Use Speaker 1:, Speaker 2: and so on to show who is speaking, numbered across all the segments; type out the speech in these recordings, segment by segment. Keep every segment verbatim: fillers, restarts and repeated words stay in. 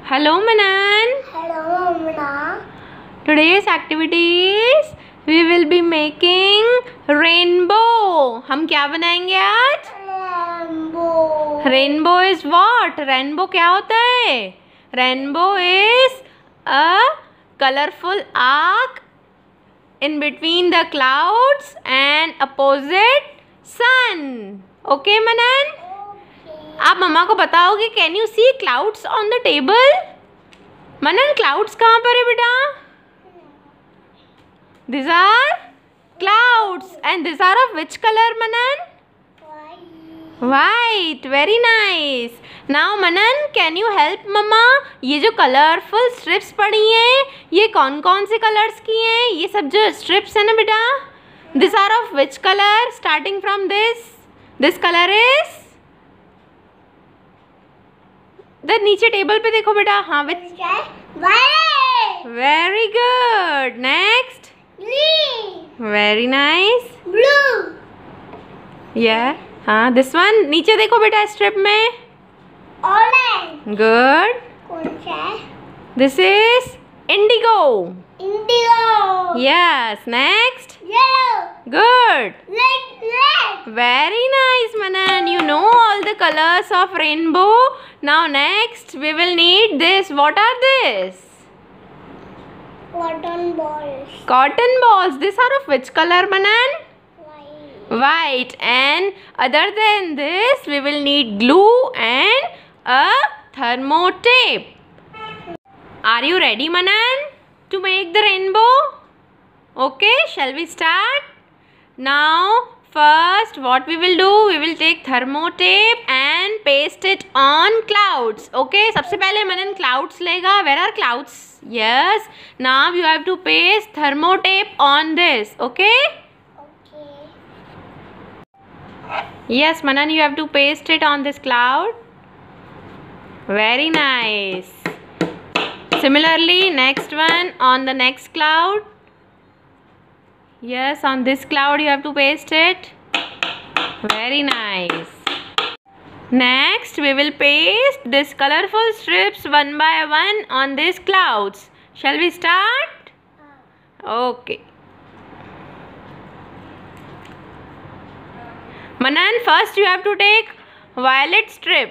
Speaker 1: Hello Manan.
Speaker 2: Hello Amna.
Speaker 1: Today's activities we will be making rainbow. हम क्या बनाएंगे आज?
Speaker 2: Rainbow.
Speaker 1: Rainbow is what? Rainbow क्या होता है? Rainbow is a colorful arc in between the clouds and opposite sun. Okay Manan? आप mamma को बताओगे can you see clouds on the table? Manan clouds कहाँ पर है बेटा? This are clouds and this are of which colour Manan? White. Very nice. Now Manan can you help mamma? ये जो colourful strips पड़ी हैं ये कौन कौन से कलर्स की हैं? ये सब जो स्ट्रिप्स है ना बेटा, this are of which colour? Starting from this, this colour is इधर नीचे टेबल पे देखो बेटा. हाँ which? Very good. Next. Very nice.
Speaker 2: Blue.
Speaker 1: या हाँ दिस वन. नीचे देखो बेटा स्ट्रिप में.
Speaker 2: Orange.
Speaker 1: गुड.
Speaker 2: कौन सा है?
Speaker 1: This is indigo.
Speaker 2: Indigo.
Speaker 1: Yes. Next.
Speaker 2: Yellow.
Speaker 1: Good.
Speaker 2: Red. Red.
Speaker 1: Very nice Manan. You know all the colors of rainbow. Now next we will need this. What are this?
Speaker 2: Cotton balls.
Speaker 1: Cotton balls. These are of which color Manan?
Speaker 2: White.
Speaker 1: White. And other than this we will need glue and a thermo tape. Are you ready Manan to make the rainbow? Okay, shall we start? Now first what we will do, we will take thermo tape and paste it on clouds. Okay, सबसे पहले मनन clouds लेगा. Where are clouds? Yes. Now you have to paste thermo tape on this. Okay?
Speaker 2: Okay.
Speaker 1: Yes Manan, you have to paste it on this cloud. Very nice. Similarly next one on the next cloud. Yes, on this cloud you have to paste it. Very nice. Next we will paste this colorful strips one by one on these clouds. Shall we start? Okay. Manan, first you have to take violet strip.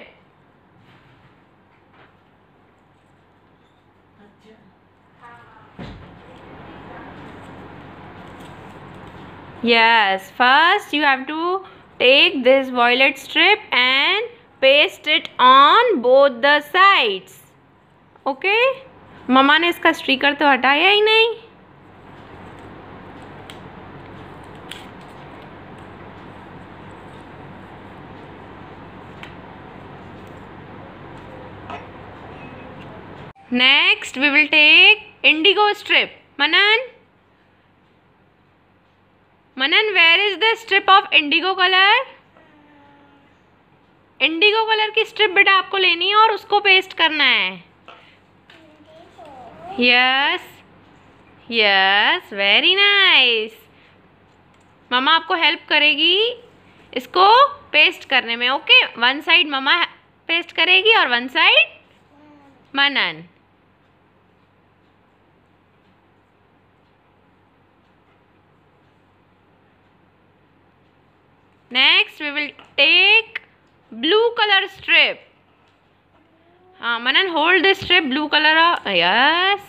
Speaker 1: Yes, first you have to take this violet strip and paste it on both the sides. Okay? मम्मा ने इसका sticker तो हटाया ही नहीं. Next we will take indigo strip. Manan? Manan, where is the strip of indigo color? Indigo colour की strip बेटा आपको लेनी है और उसको पेस्ट करना है. Yes yes. Very nice. Mamma आपको हेल्प करेगी इसको पेस्ट करने में. Okay, one side mamma paste करेगी और one side Manan. Next we will take blue color strip. हाँ Manan, hold this strip blue color. Yes.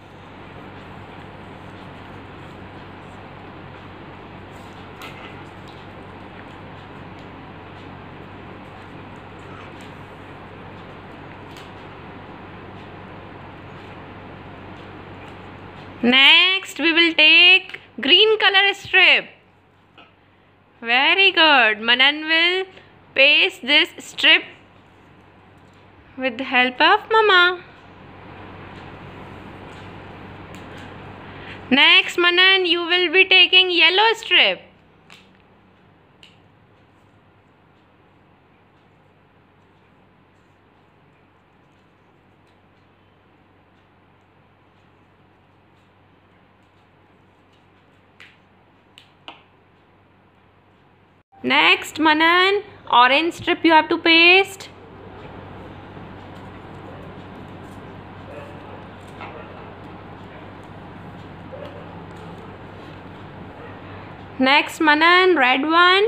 Speaker 1: Next we will take green color strip. Very good. Manan will paste this strip with the help of mama. Next Manan, you will be taking yellow strip. Next Manan, orange strip you have to paste. Next, Manan, red one.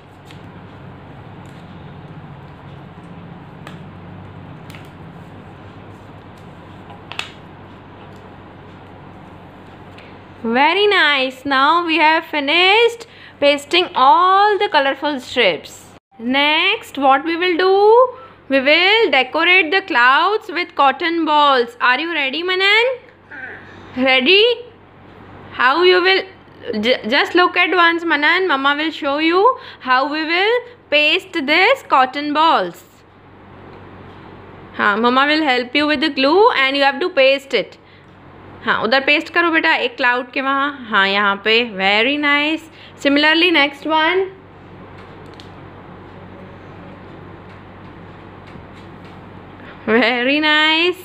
Speaker 1: Very nice. Now we have finished pasting all the colorful strips. Next, what we will do? We will decorate the clouds with cotton balls. Are you ready, Manan? Ready? How you will... J just look at once, Manan. Mama will show you how we will paste this cotton balls. हाँ, Mama will help you with the glue and you have to paste it. हाँ, उधर paste करो बेटा, एक cloud के वहाँ. हाँ, यहाँ पे. Very nice. Similarly next one. Very nice.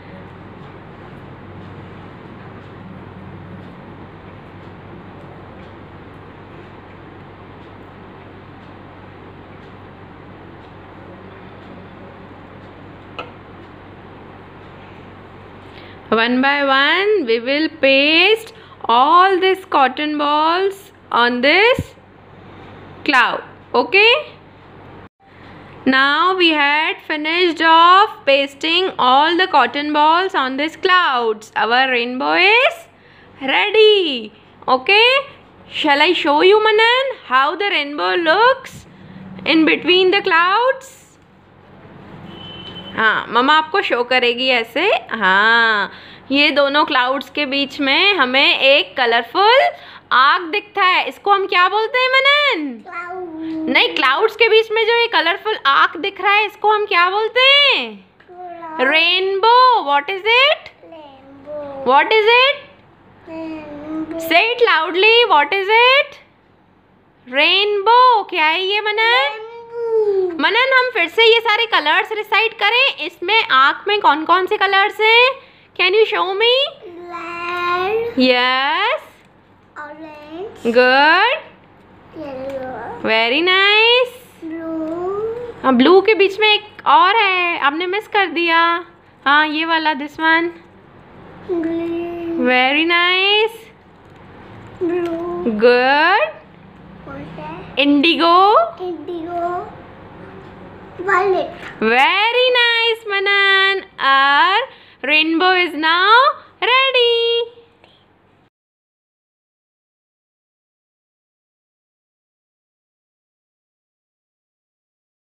Speaker 1: One by one, we will paste all these cotton balls on this cloud. Okay? Now we had finished off pasting all the cotton balls on these clouds. Our rainbow is ready. Okay? Shall I show you, Manan, how the rainbow looks in between the clouds? हाँ, mama आपको show करेगी ऐसे. हाँ, ये दोनों clouds के बीच में हमें एक कलरफुल आर्क दिखता है. इसको हम क्या बोलते हैं, मनन?
Speaker 2: Cloud.
Speaker 1: नहीं, क्लाउड्स के बीच में जो ये कलरफुल आर्क दिख रहा है, इसको हम क्या बोलते हैं?
Speaker 2: Cloud.
Speaker 1: Rainbow. What is it?
Speaker 2: Rainbow.
Speaker 1: What is it?
Speaker 2: Rainbow.
Speaker 1: Say it loudly. What is it? Rainbow. क्या है ये, मनन? मनन, हम फिर से ये सारे कलर्स रिसाइट करें. इसमें आँख में कौन कौन से कलर्स हैं? Can you show me?
Speaker 2: Red.
Speaker 1: Yes.
Speaker 2: Orange.
Speaker 1: Good.
Speaker 2: Yellow.
Speaker 1: Very nice.
Speaker 2: Blue.
Speaker 1: हाँ, ब्लू के बीच में एक और है, आपने मिस कर दिया. हाँ, ये वाला, this one.
Speaker 2: Green.
Speaker 1: Very nice.
Speaker 2: Blue.
Speaker 1: Good.
Speaker 2: What's that?
Speaker 1: Indigo.
Speaker 2: Indigo. Violet.
Speaker 1: Very nice, Manan. Our rainbow is now